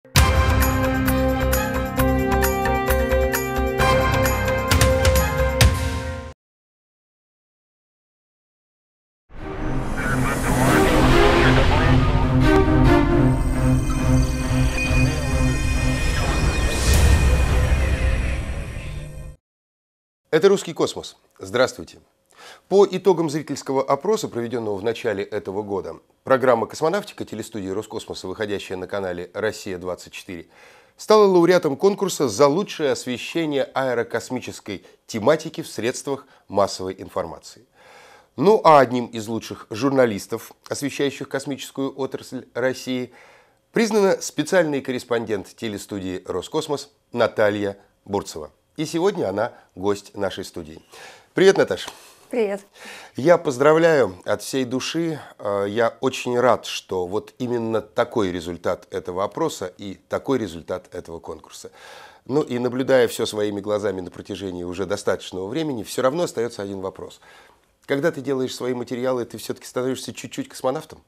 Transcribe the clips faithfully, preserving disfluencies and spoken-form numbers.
Это «Русский космос». Здравствуйте. По итогам зрительского опроса, проведенного в начале этого года, программа «Космонавтика» телестудии Роскосмоса, выходящая на канале «Россия двадцать четыре», стала лауреатом конкурса за лучшее освещение аэрокосмической тематики в средствах массовой информации. Ну а одним из лучших журналистов, освещающих космическую отрасль России, признана специальный корреспондент телестудии «Роскосмос» Наталья Бурцева. И сегодня она гость нашей студии. Привет, Наташа. Привет. Я поздравляю от всей души. Я очень рад, что вот именно такой результат этого опроса и такой результат этого конкурса. Ну и наблюдая все своими глазами на протяжении уже достаточного времени, все равно остается один вопрос. Когда ты делаешь свои материалы, ты все-таки становишься чуть-чуть космонавтом?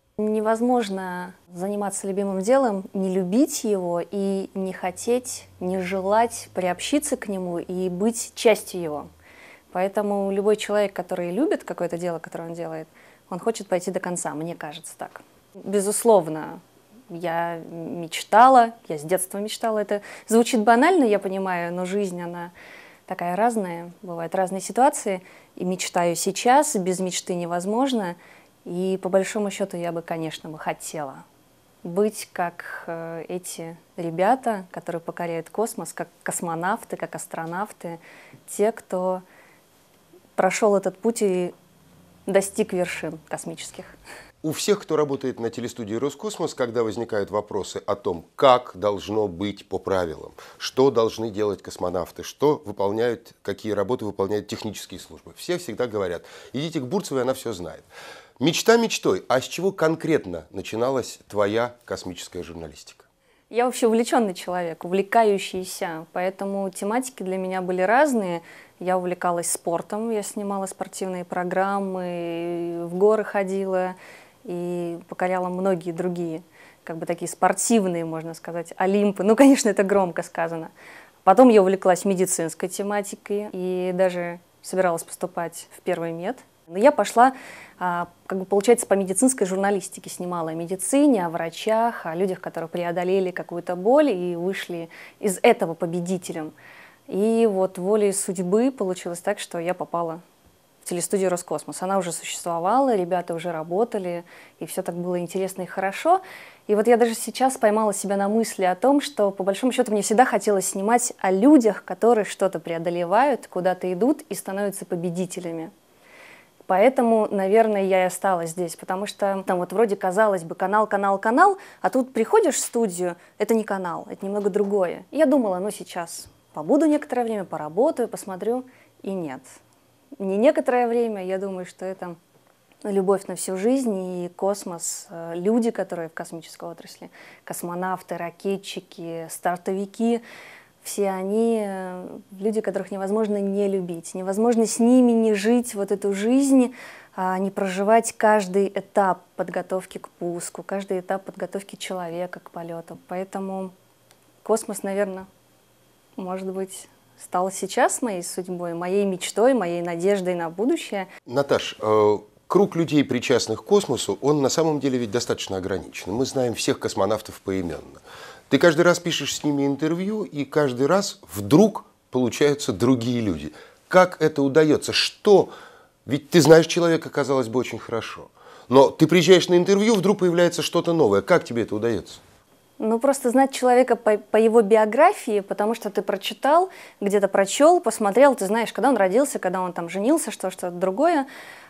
Невозможно заниматься любимым делом, не любить его и не хотеть, не желать приобщиться к нему и быть частью его. Поэтому любой человек, который любит какое-то дело, которое он делает, он хочет пойти до конца, мне кажется так. Безусловно, я мечтала, я с детства мечтала. Это звучит банально, я понимаю, но жизнь, она такая разная, бывают разные ситуации. И мечтаю сейчас, без мечты невозможно. И по большому счету я бы, конечно, бы хотела быть как э, эти ребята, которые покоряют космос, как космонавты, как астронавты, те, кто прошел этот путь и достиг вершин космических. У всех, кто работает на телестудии Роскосмос, когда возникают вопросы о том, как должно быть по правилам, что должны делать космонавты, что выполняют, какие работы выполняют технические службы, все всегда говорят: идите к Бурцевой, она все знает. Мечта мечтой, а с чего конкретно начиналась твоя космическая журналистика? Я вообще увлеченный человек, увлекающийся, поэтому тематики для меня были разные. Я увлекалась спортом, я снимала спортивные программы, в горы ходила и покоряла многие другие, как бы такие спортивные, можно сказать, олимпы. Ну, конечно, это громко сказано. Потом я увлеклась медицинской тематикой и даже собиралась поступать в первый мед. Но я пошла, как бы, получается, по медицинской журналистике, снимала о медицине, о врачах, о людях, которые преодолели какую-то боль и вышли из этого победителем. И вот волей судьбы получилось так, что я попала в телестудию Роскосмос. Она уже существовала, ребята уже работали, и все так было интересно и хорошо. И вот я даже сейчас поймала себя на мысли о том, что, по большому счету, мне всегда хотелось снимать о людях, которые что-то преодолевают, куда-то идут и становятся победителями. Поэтому, наверное, я и осталась здесь, потому что там вот вроде, казалось бы, канал, канал, канал, а тут приходишь в студию, это не канал, это немного другое. И я думала, ну сейчас побуду некоторое время, поработаю, посмотрю, и нет. Не некоторое время, я думаю, что это любовь на всю жизнь, и космос, люди, которые в космической отрасли, космонавты, ракетчики, стартовики, все они люди, которых невозможно не любить, невозможно с ними не жить вот эту жизнь, не проживать каждый этап подготовки к пуску, каждый этап подготовки человека к полету. Поэтому космос, наверное, может быть, стал сейчас моей судьбой, моей мечтой, моей надеждой на будущее. Наташ, э, круг людей, причастных к космосу, он на самом деле ведь достаточно ограничен. Мы знаем всех космонавтов поименно. Ты каждый раз пишешь с ними интервью, и каждый раз вдруг получаются другие люди. Как это удается? Что? Ведь ты знаешь человека, казалось бы, очень хорошо. Но ты приезжаешь на интервью, вдруг появляется что-то новое. Как тебе это удается? Ну, просто знать человека по, по его биографии, потому что ты прочитал, где-то прочел, посмотрел, ты знаешь, когда он родился, когда он там женился, что, что-то другое.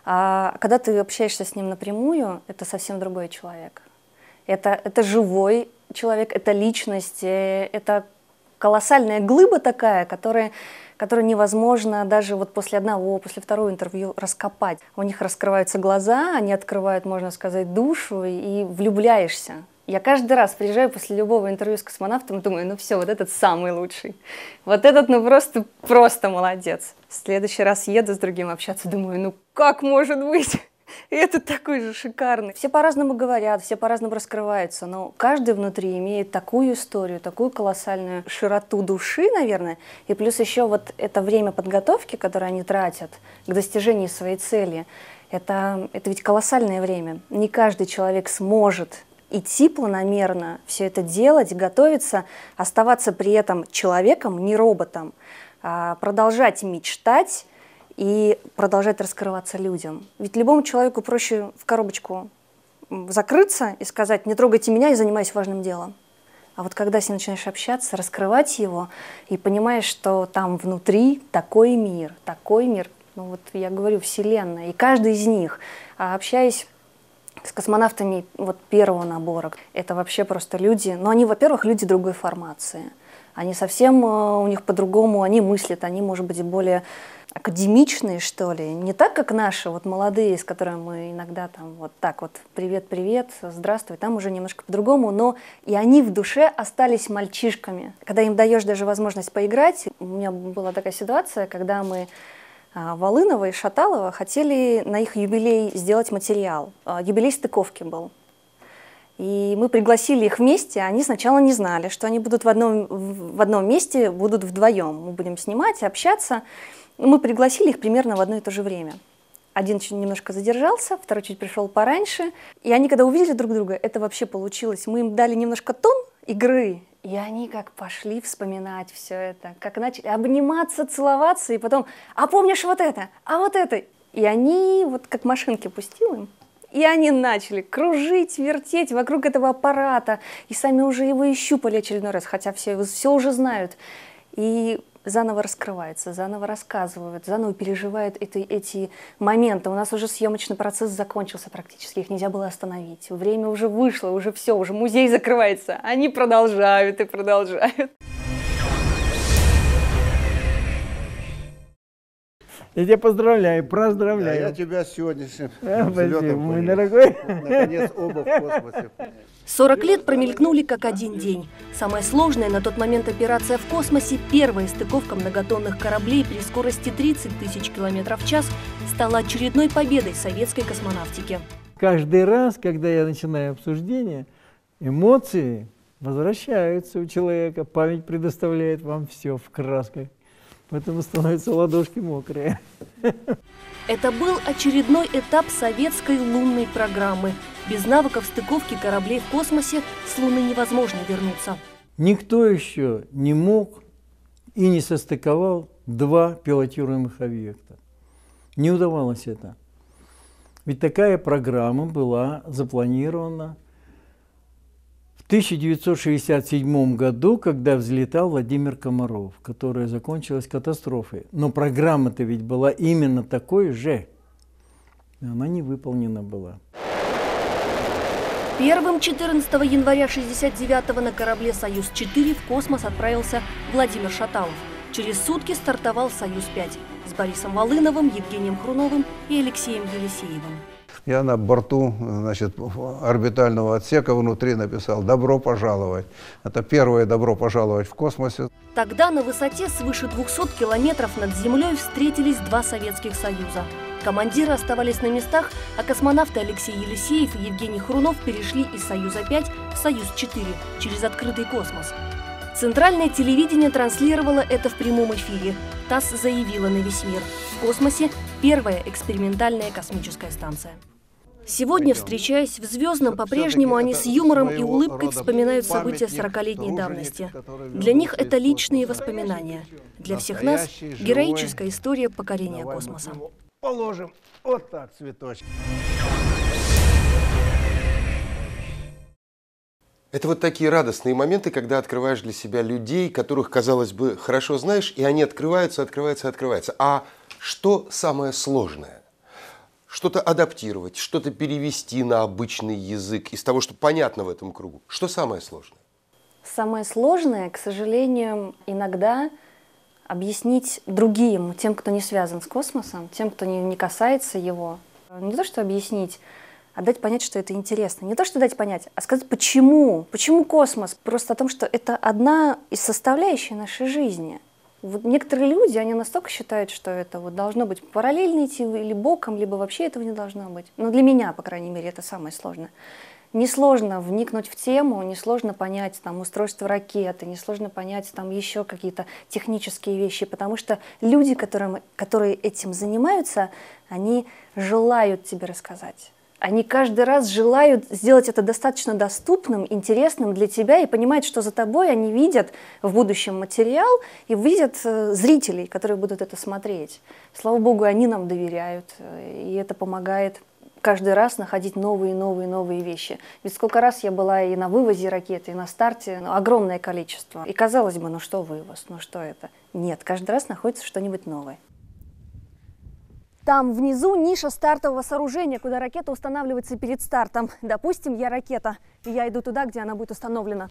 А когда ты общаешься с ним напрямую, это совсем другой человек. Это, это живой человек, это личность, это колоссальная глыба такая, которая, которую невозможно даже вот после одного, после второго интервью раскопать. У них раскрываются глаза, они открывают, можно сказать, душу, и влюбляешься. Я каждый раз приезжаю после любого интервью с космонавтом и думаю, ну все, вот этот самый лучший. Вот этот, ну просто, просто молодец. В следующий раз еду с другим общаться, думаю, ну как может быть? И этот такой же шикарный. Все по-разному говорят, все по-разному раскрываются, но каждый внутри имеет такую историю, такую колоссальную широту души, наверное. И плюс еще вот это время подготовки, которое они тратят к достижению своей цели, это, это ведь колоссальное время. Не каждый человек сможет идти планомерно, все это делать, готовиться, оставаться при этом человеком, не роботом, а продолжать мечтать и продолжать раскрываться людям. Ведь любому человеку проще в коробочку закрыться и сказать: не трогайте меня, я занимаюсь важным делом. А вот когда с ним начинаешь общаться, раскрывать его, и понимаешь, что там внутри такой мир, такой мир, ну вот я говорю, Вселенная, и каждый из них, общаясь с космонавтами вот первого набора, это вообще просто люди, но они, во-первых, люди другой формации. Они совсем, у них по-другому, они мыслят, они, может быть, более академичные, что ли. Не так, как наши, вот молодые, с которыми мы иногда там вот так вот привет-привет, здравствуй, там уже немножко по-другому, но и они в душе остались мальчишками. Когда им даешь даже возможность поиграть, у меня была такая ситуация, когда мы Волынова и Шаталова хотели на их юбилей сделать материал. Юбилей стыковки был. И мы пригласили их вместе, они сначала не знали, что они будут в одном, в одном месте, будут вдвоем. Мы будем снимать, общаться. Мы пригласили их примерно в одно и то же время. Один чуть немножко задержался, второй чуть пришел пораньше. И они, когда увидели друг друга, это вообще получилось. Мы им дали немножко тон игры, и они как пошли вспоминать все это, как начали обниматься, целоваться, и потом: а помнишь вот это, а вот это? И они вот как машинки пустил им. И они начали кружить, вертеть вокруг этого аппарата, и сами уже его и щупали очередной раз, хотя все, все уже знают. И заново раскрывается, заново рассказывают, заново переживают это, эти моменты. У нас уже съемочный процесс закончился практически, их нельзя было остановить. Время уже вышло, уже все, уже музей закрывается. Они продолжают и продолжают. Я тебя поздравляю, поздравляю. Да, я тебя с сегодняшним а, взлетом, мой дорогой. Наконец, оба в космосе. сорок лет промелькнули как один день. Самая сложная на тот момент операция в космосе, первая стыковка многотонных кораблей при скорости тридцать тысяч километров в час, стала очередной победой советской космонавтики. Каждый раз, когда я начинаю обсуждение, эмоции возвращаются у человека, память предоставляет вам все в красках. Поэтому становятся ладошки мокрые. Это был очередной этап советской лунной программы. Без навыков стыковки кораблей в космосе с Луны невозможно вернуться. Никто еще не мог и не состыковал два пилотируемых объекта. Не удавалось это. Ведь такая программа была запланирована в тысяча девятьсот шестьдесят седьмом году, когда взлетал Владимир Комаров, которая закончилась катастрофой. Но программа-то ведь была именно такой же. Она не выполнена была. Первым четырнадцатого января шестьдесят девятого на корабле «Союз-четыре» в космос отправился Владимир Шаталов. Через сутки стартовал «Союз-пять» с Борисом Волыновым, Евгением Хруновым и Алексеем Елисеевым. Я на борту, значит, орбитального отсека внутри написал: «Добро пожаловать». Это первое «добро пожаловать» в космосе. Тогда на высоте свыше двухсот километров над Землей встретились два Советских Союза. Командиры оставались на местах, а космонавты Алексей Елисеев и Евгений Хрунов перешли из «Союза-пять» в «Союз-четыре» через открытый космос. Центральное телевидение транслировало это в прямом эфире. ТАСС заявила на весь мир: в космосе первая экспериментальная космическая станция. Сегодня, встречаясь в «Звездном», по-прежнему они с юмором и улыбкой вспоминают события сорокалетней давности. Для них это личные воспоминания. Для всех нас героическая история покорения космоса. Положим вот так цветочки. Это вот такие радостные моменты, когда открываешь для себя людей, которых, казалось бы, хорошо знаешь, и они открываются, открываются, открываются. А что самое сложное? Что-то адаптировать, что-то перевести на обычный язык из того, что понятно в этом кругу. Что самое сложное? Самое сложное, к сожалению, иногда объяснить другим, тем, кто не связан с космосом, тем, кто не, не касается его. Не то, что объяснить, а дать понять, что это интересно. Не то, что дать понять, а сказать, почему. Почему космос? Просто о том, что это одна из составляющих нашей жизни. Вот некоторые люди, они настолько считают, что это вот должно быть параллельно идти или боком, либо вообще этого не должно быть. Но для меня, по крайней мере, это самое сложное. Несложно вникнуть в тему, несложно понять там, устройство ракеты, несложно понять там, еще какие-то технические вещи, потому что люди, которым, которые этим занимаются, они желают тебе рассказать. Они каждый раз желают сделать это достаточно доступным, интересным для тебя и понимают, что за тобой они видят в будущем материал и видят зрителей, которые будут это смотреть. Слава богу, они нам доверяют, и это помогает каждый раз находить новые, новые, новые вещи. Ведь сколько раз я была и на вывозе ракеты, и на старте, ну, огромное количество. И казалось бы, ну что вывоз, ну что это? Нет, каждый раз находится что-нибудь новое. Там внизу ниша стартового сооружения, куда ракета устанавливается перед стартом. Допустим, я ракета, и я иду туда, где она будет установлена.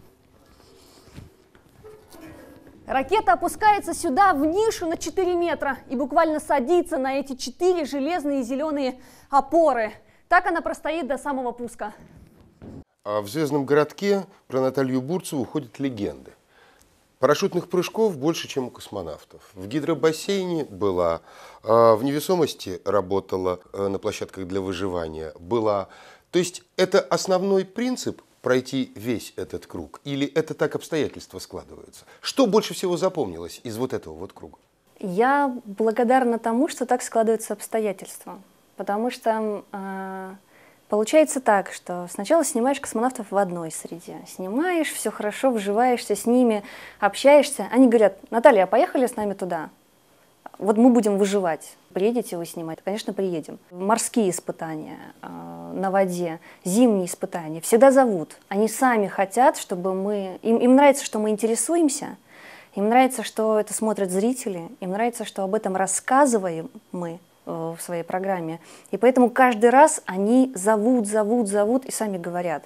Ракета опускается сюда, в нишу на четыре метра, и буквально садится на эти четыре железные зеленые опоры. Так она простоит до самого пуска. А в «Звездном городке» про Наталью Бурцеву ходят легенды. Парашютных прыжков больше, чем у космонавтов. В гидробассейне была, в невесомости работала, на площадках для выживания была. То есть это основной принцип – пройти весь этот круг? Или это так обстоятельства складываются? Что больше всего запомнилось из вот этого вот круга? Я благодарна тому, что так складываются обстоятельства. Потому что э, получается так, что сначала снимаешь космонавтов в одной среде. Снимаешь, все хорошо, вживаешься с ними, общаешься. Они говорят: Наталья, а поехали с нами туда? Вот мы будем выживать. Приедете вы снимать? Конечно, приедем. Морские испытания э, на воде, зимние испытания. Всегда зовут. Они сами хотят, чтобы мы... Им, им нравится, что мы интересуемся. Им нравится, что это смотрят зрители. Им нравится, что об этом рассказываем мы э, в своей программе. И поэтому каждый раз они зовут, зовут, зовут и сами говорят: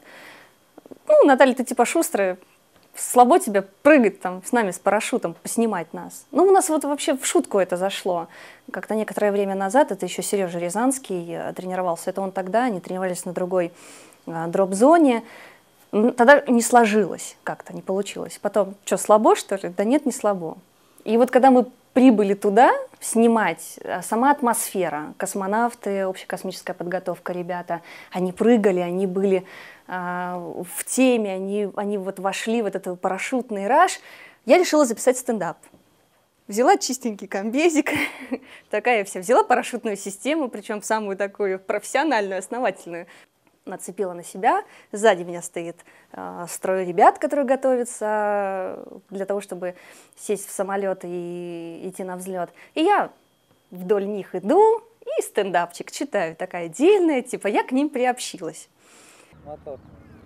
ну, Наталья, ты типа шустрая, слабо тебе прыгать там с нами с парашютом, поснимать нас. Ну, у нас вот вообще в шутку это зашло. Как-то некоторое время назад, это еще Сережа Рязанский тренировался, это он тогда, они тренировались на другой а, дроп-зоне. Тогда не сложилось как-то, не получилось. Потом, что, слабо, что ли? Да нет, не слабо. И вот когда мы прибыли туда снимать, сама атмосфера, космонавты, общекосмическая подготовка, ребята, они прыгали, они были а, в теме, они, они вот вошли в этот парашютный раж, я решила записать стендап. Взяла чистенький комбезик, такая вся, взяла парашютную систему, причем самую такую профессиональную, основательную, нацепила на себя. Сзади меня стоит э, строй ребят, которые готовятся для того, чтобы сесть в самолет и идти на взлет. И я вдоль них иду и стендапчик читаю, такая дельная, типа я к ним приобщилась. Мотор.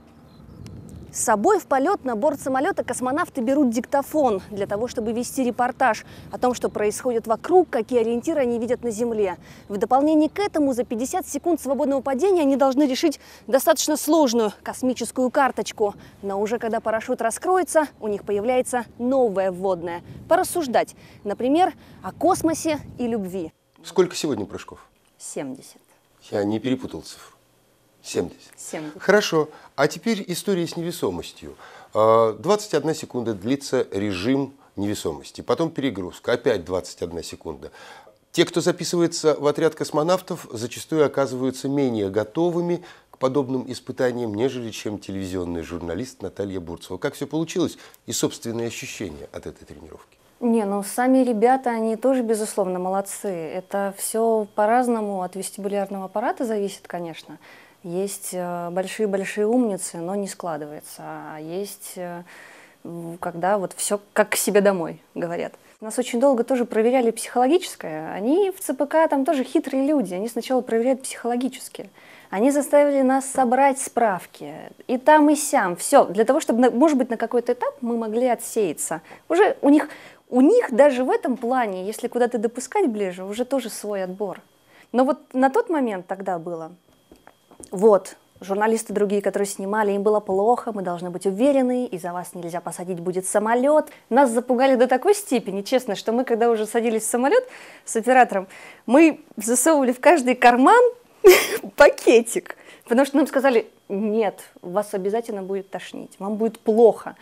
С собой в полет на борт самолета космонавты берут диктофон для того, чтобы вести репортаж о том, что происходит вокруг, какие ориентиры они видят на Земле. В дополнение к этому за пятьдесят секунд свободного падения они должны решить достаточно сложную космическую карточку. Но уже когда парашют раскроется, у них появляется новое вводное. Порассуждать, например, о космосе и любви. Сколько сегодня прыжков? семьдесят. Я не перепутал цифру. семьдесят. семьдесят. Хорошо. А теперь история с невесомостью. двадцать одна секунда длится режим невесомости. Потом перегрузка. Опять двадцать одна секунда. Те, кто записывается в отряд космонавтов, зачастую оказываются менее готовыми к подобным испытаниям, нежели чем телевизионный журналист Наталья Бурцева. Как все получилось и собственные ощущения от этой тренировки? Не, ну сами ребята, они тоже, безусловно, молодцы. Это все по-разному от вестибулярного аппарата зависит, конечно. Есть большие-большие умницы, но не складывается. А есть, когда вот все как к себе домой, говорят. Нас очень долго тоже проверяли психологическое. Они в ЦПК там тоже хитрые люди. Они сначала проверяют психологически. Они заставили нас собрать справки. И там, и сям. Все. Для того, чтобы, может быть, на какой-то этап мы могли отсеяться. Уже у них, у них даже в этом плане, если куда-то допускать ближе, уже тоже свой отбор. Но вот на тот момент тогда было... Вот, журналисты другие, которые снимали, им было плохо, мы должны быть уверены, и за вас нельзя посадить будет самолет. Нас запугали до такой степени, честно, что мы, когда уже садились в самолет с оператором, мы засовывали в каждый карман пакетик, потому что нам сказали: нет, вас обязательно будет тошнить, вам будет плохо.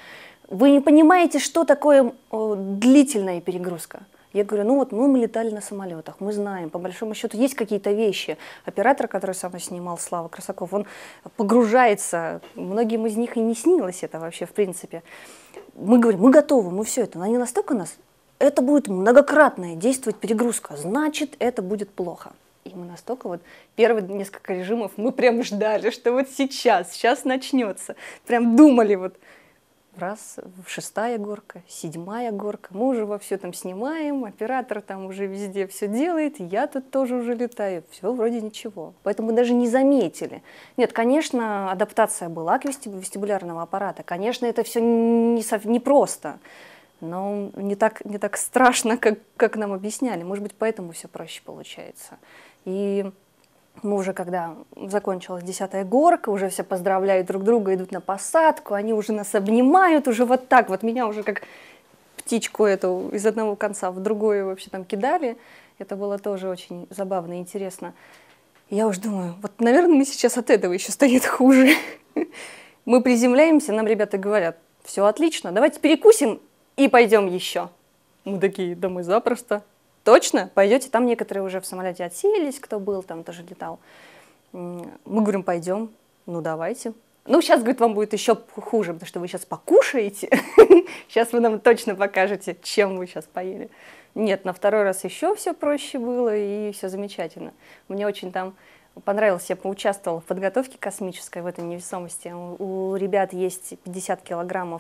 вы не понимаете, что такое о, длительная перегрузка. Я говорю, ну вот мы, мы летали на самолетах, мы знаем, по большому счету есть какие-то вещи. Оператор, который со мной снимал, Слава Красаков, он погружается, многим из них и не снилось это вообще в принципе. Мы говорим, мы готовы, мы все это, но они настолько нас, это будет многократная действовать перегрузка, значит это будет плохо. И мы настолько вот, первые несколько режимов мы прям ждали, что вот сейчас, сейчас начнется. Прям думали вот. Раз, шестая горка, седьмая горка, мы уже во все там снимаем, оператор там уже везде все делает, я тут тоже уже летаю, все вроде ничего. Поэтому мы даже не заметили. Нет, конечно, адаптация была к вестибулярного аппарата, конечно, это все не, не просто, но не так, не так страшно, как, как нам объясняли. Может быть, поэтому все проще получается. И мы уже, когда закончилась десятая горка, уже все поздравляют друг друга, идут на посадку, они уже нас обнимают, уже вот так вот, меня уже как птичку эту из одного конца в другое вообще там кидали. Это было тоже очень забавно и интересно. Я уже думаю, вот, наверное, мы сейчас от этого еще станет хуже. Мы приземляемся, нам ребята говорят, все отлично, давайте перекусим и пойдем еще. Мы такие, да мы запросто. Точно? Пойдете? Там некоторые уже в самолете отсеялись, кто был, там тоже летал. Мы говорим, пойдем. Ну, давайте. Ну, сейчас, говорит, вам будет еще хуже, потому что вы сейчас покушаете. Сейчас вы нам точно покажете, чем вы сейчас поели. Нет, на второй раз еще все проще было, и все замечательно. Мне очень там понравилось, я поучаствовала в подготовке космической в этой невесомости. У ребят есть пятьдесят килограммов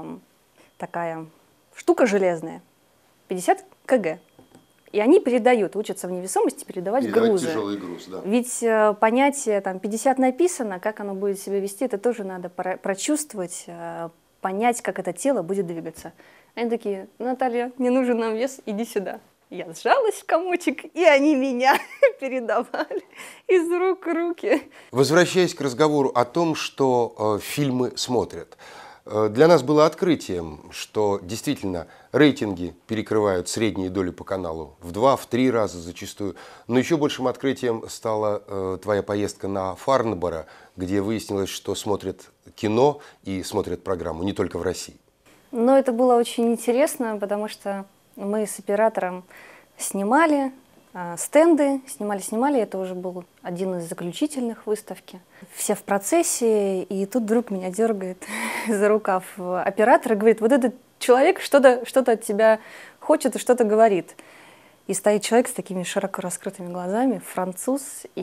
такая штука железная, пятьдесят килограмм. И они передают, учатся в невесомости передавать, передавать грузы. Тяжелый груз, да. Ведь э, понятие там пятьдесят написано, как оно будет себя вести, это тоже надо про прочувствовать, э, понять, как это тело будет двигаться. Они такие, Наталья, не нужен нам вес, иди сюда. Я сжалась в комочек, и они меня передавали из рук в руки. Возвращаясь к разговору о том, что э, фильмы смотрят. Для нас было открытием, что действительно рейтинги перекрывают средние доли по каналу в два, в три раза зачастую. Но еще большим открытием стала э, твоя поездка на Фарнборо, где выяснилось, что смотрят кино и смотрят программу не только в России. Но это было очень интересно, потому что мы с оператором снимали э, стенды, снимали-снимали, это уже был один из заключительных выставки. Все в процессе, и тут вдруг меня дергает за рукав оператор и говорит, вот этот человек что-то что-то от тебя хочет и что-то говорит. И стоит человек с такими широко раскрытыми глазами, француз,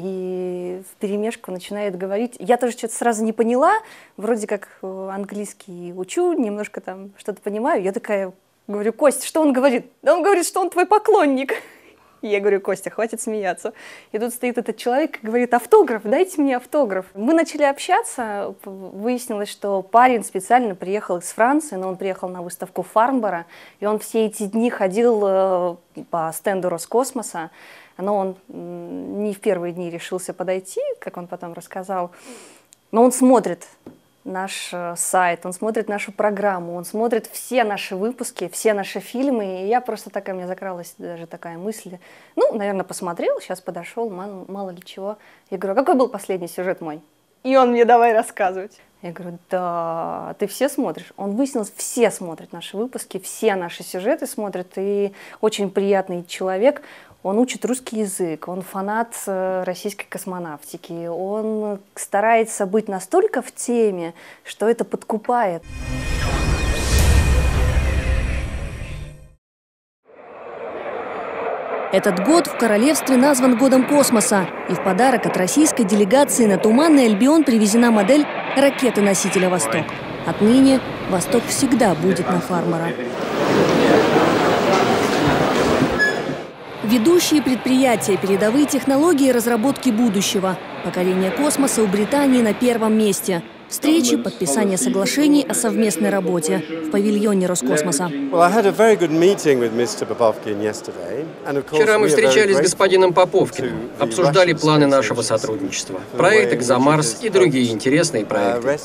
и вперемешку начинает говорить. Я тоже что-то сразу не поняла, вроде как английский учу, немножко там что-то понимаю. Я такая говорю, Костя, что он говорит? Да он говорит, что он твой поклонник. Я говорю, Костя, хватит смеяться. И тут стоит этот человек и говорит, автограф, дайте мне автограф. Мы начали общаться, выяснилось, что парень специально приехал из Франции, но он приехал на выставку Фарнборо, и он все эти дни ходил по стенду Роскосмоса, но он не в первые дни решился подойти, как он потом рассказал, но он смотрит наш сайт, он смотрит нашу программу, он смотрит все наши выпуски, все наши фильмы, и я просто такая, у меня закралась даже такая мысль, ну, наверное, посмотрел, сейчас подошел, мало, мало ли чего. Я говорю, а какой был последний сюжет мой? И он мне давай рассказывать. Я говорю, да, ты все смотришь? Он выяснил, все смотрят наши выпуски, все наши сюжеты смотрят, и очень приятный человек. Он учит русский язык, он фанат российской космонавтики, он старается быть настолько в теме, что это подкупает. Этот год в королевстве назван годом космоса, и в подарок от российской делегации на Туманный Альбион привезена модель ракеты-носителя «Восток». Отныне «Восток» всегда будет на Фарнборо. Ведущие предприятия, передовые технологии разработки будущего. Покорение космоса у Британии на первом месте. Встречи, подписание соглашений о совместной работе в павильоне Роскосмоса. Вчера мы встречались с господином Поповкиным, обсуждали планы нашего сотрудничества, проект «Экзомарс» и другие интересные проекты.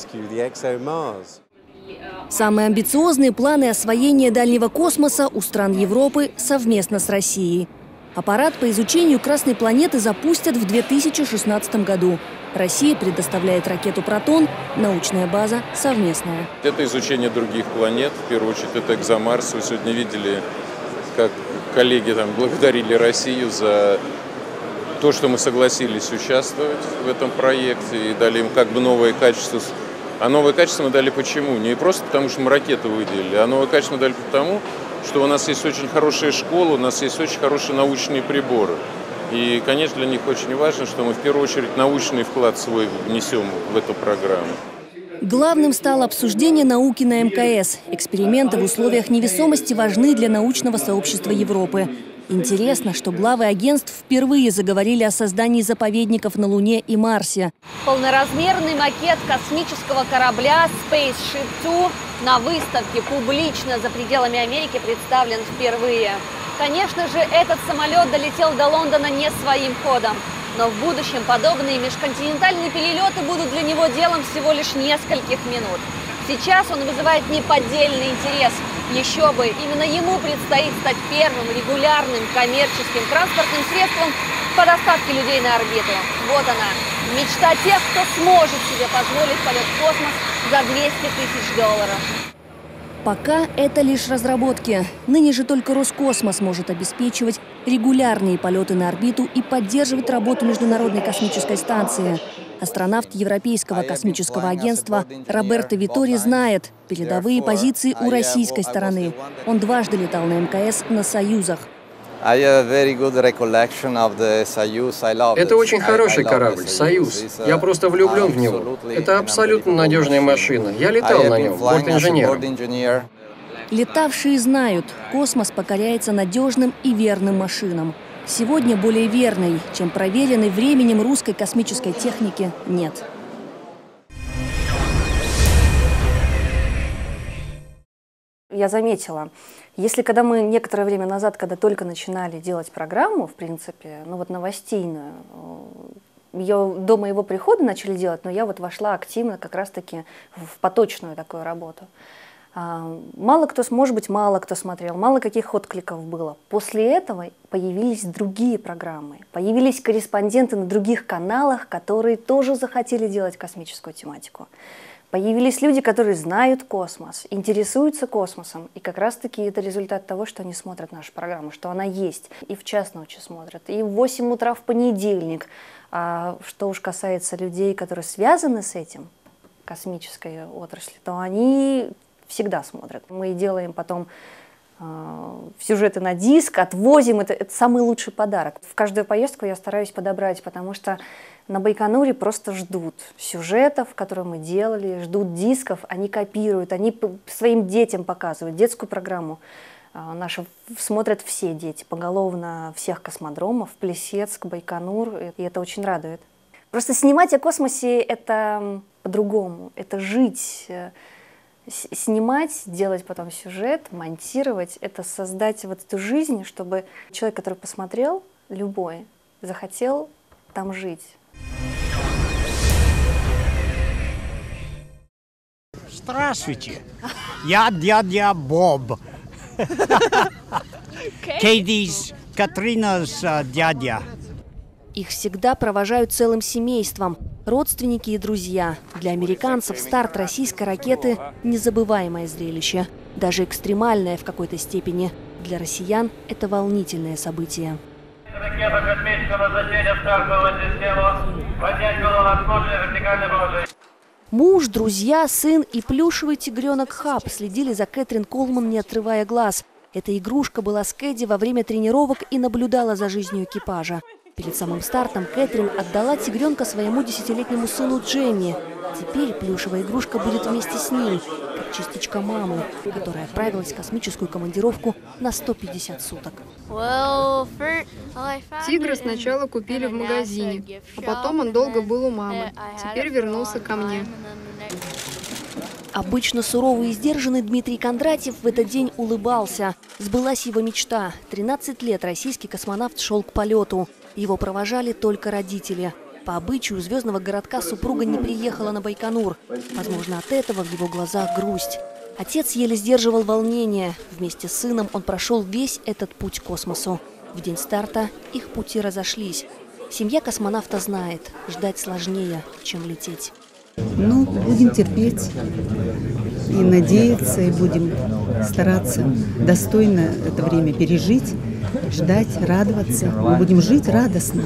Самые амбициозные планы освоения дальнего космоса у стран Европы совместно с Россией. Аппарат по изучению Красной планеты запустят в две тысячи шестнадцатом году. Россия предоставляет ракету «Протон», научная база совместная. Это изучение других планет, в первую очередь это «Экзомарс». Вы сегодня видели, как коллеги там благодарили Россию за то, что мы согласились участвовать в этом проекте и дали им как бы новое качество. А новое качество мы дали почему? Не просто потому, что мы ракету выделили, а новое качество мы дали потому, что у нас есть очень хорошая школа, у нас есть очень хорошие научные приборы. И, конечно, для них очень важно, что мы в первую очередь научный вклад свой внесем в эту программу. Главным стало обсуждение науки на эм ка эс. Эксперименты в условиях невесомости важны для научного сообщества Европы. Интересно, что главы агентств впервые заговорили о создании заповедников на Луне и Марсе. Полноразмерный макет космического корабля Spaceship два на выставке публично за пределами Америки представлен впервые. Конечно же, этот самолет долетел до Лондона не своим ходом. Но в будущем подобные межконтинентальные перелеты будут для него делом всего лишь нескольких минут. Сейчас он вызывает неподдельный интерес. Еще бы, именно ему предстоит стать первым регулярным коммерческим транспортным средством по доставке людей на орбиту. Вот она, мечта тех, кто сможет себе позволить полет в космос за двести тысяч долларов. Пока это лишь разработки. Ныне же только Роскосмос может обеспечивать регулярные полеты на орбиту и поддерживать работу Международной космической станции. Астронавт Европейского космического агентства Роберто Витори знает передовые позиции у российской стороны. Он дважды летал на эм ка эс на «Союзах». Это очень хороший корабль, «Союз». Я просто влюблен в него. Это абсолютно надежная машина. Я летал на нем, бортинженером. Летавшие знают, космос покоряется надежным и верным машинам. Сегодня более верной, чем проверенной временем русской космической техники, нет. Я заметила, если когда мы некоторое время назад, когда только начинали делать программу, в принципе, ну вот новостейную, ее до моего прихода начали делать, но я вот вошла активно как раз-таки в поточную такую работу. Мало кто, может быть, мало кто смотрел, мало каких откликов было. После этого появились другие программы, появились корреспонденты на других каналах, которые тоже захотели делать космическую тематику. Появились люди, которые знают космос, интересуются космосом. И как раз-таки это результат того, что они смотрят нашу программу, что она есть. И в час ночи смотрят, и в восемь утра в понедельник. А что уж касается людей, которые связаны с этим, космической отраслью, то они всегда смотрят. Мы делаем потом э, сюжеты на диск, отвозим. Это, это самый лучший подарок. В каждую поездку я стараюсь подобрать, потому что на Байконуре просто ждут сюжетов, которые мы делали, ждут дисков, они копируют, они своим детям показывают детскую программу. Э, наши смотрят все дети, поголовно всех космодромов, Плесецк, Байконур, и это очень радует. Просто снимать о космосе — это по-другому, это жить. Снимать, делать потом сюжет, монтировать — это создать вот эту жизнь, чтобы человек, который посмотрел, любой, захотел там жить. Здравствуйте, я дядя Боб. Кейдис, Катринас дядя. Их всегда провожают целым семейством. Родственники и друзья. Для американцев старт российской ракеты – незабываемое зрелище. Даже экстремальное в какой-то степени. Для россиян это волнительное событие. Ракета космического назначения в стартовую систему. Поднять голову от кожи, вертикальное положение. Муж, друзья, сын и плюшевый тигренок Хаб следили за Кэтрин Колман, не отрывая глаз. Эта игрушка была с Кэдди во время тренировок и наблюдала за жизнью экипажа. Перед самым стартом Кэтрин отдала тигренка своему десятилетнему сыну Джемми. Теперь плюшевая игрушка будет вместе с ним, как частичка мамы, которая отправилась в космическую командировку на сто пятьдесят суток. Тигра сначала купили в магазине, а потом он долго был у мамы. Теперь вернулся ко мне. Обычно суровый и сдержанный Дмитрий Кондратьев в этот день улыбался. Сбылась его мечта. тринадцать лет российский космонавт шел к полету. Его провожали только родители. По обычаю звездного городка супруга не приехала на Байконур. Возможно, от этого в его глазах грусть. Отец еле сдерживал волнение. Вместе с сыном он прошел весь этот путь к космосу. В день старта их пути разошлись. Семья космонавта знает, ждать сложнее, чем лететь. Ну, будем терпеть и надеяться, и будем стараться достойно это время пережить, ждать, радоваться. Мы будем жить радостно.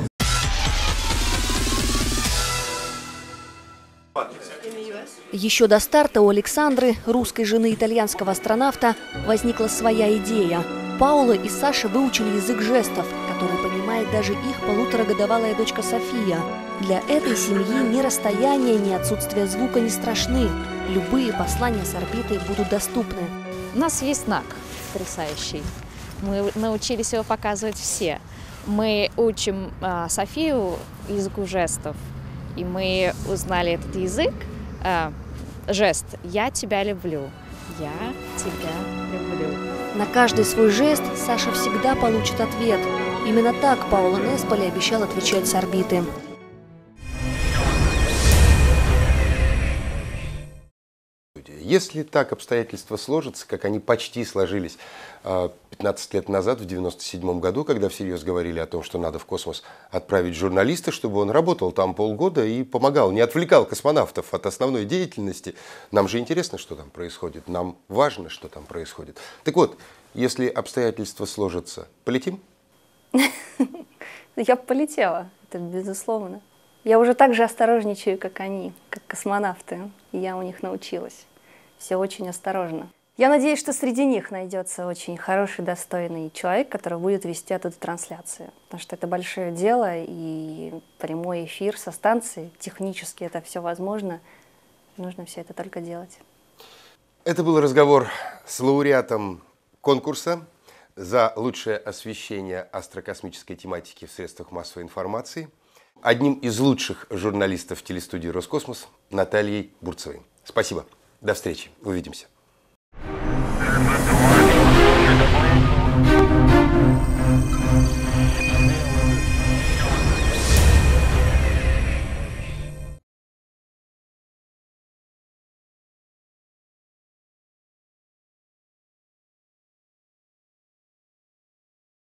Еще до старта у Александры, русской жены итальянского астронавта, возникла своя идея. Паула и Саша выучили язык жестов, который понимает даже их полуторагодовалая дочка София. Для этой семьи ни расстояние, ни отсутствие звука не страшны. Любые послания с орбиты будут доступны. У нас есть знак потрясающий. Мы научились его показывать все. Мы учим а, Софию языку жестов. И мы узнали этот язык. А, жест «Я тебя люблю». «Я тебя люблю». На каждый свой жест Саша всегда получит ответ. Именно так Паоло Несполи обещал отвечать с орбиты. Если так обстоятельства сложатся, как они почти сложились пятнадцать лет назад, в девяносто седьмом году, когда всерьез говорили о том, что надо в космос отправить журналиста, чтобы он работал там полгода и помогал, не отвлекал космонавтов от основной деятельности. Нам же интересно, что там происходит, нам важно, что там происходит. Так вот, если обстоятельства сложатся, полетим? Я бы полетела, это безусловно. Я уже так же осторожничаю, как они, как космонавты, и я у них научилась. Все очень осторожно. Я надеюсь, что среди них найдется очень хороший, достойный человек, который будет вести эту трансляцию. Потому что это большое дело, и прямой эфир со станции, технически это все возможно. Нужно все это только делать. Это был разговор с лауреатом конкурса за лучшее освещение астрокосмической тематики в средствах массовой информации, одним из лучших журналистов телестудии «Роскосмос» Натальей Бурцевой. Спасибо. До встречи. Увидимся.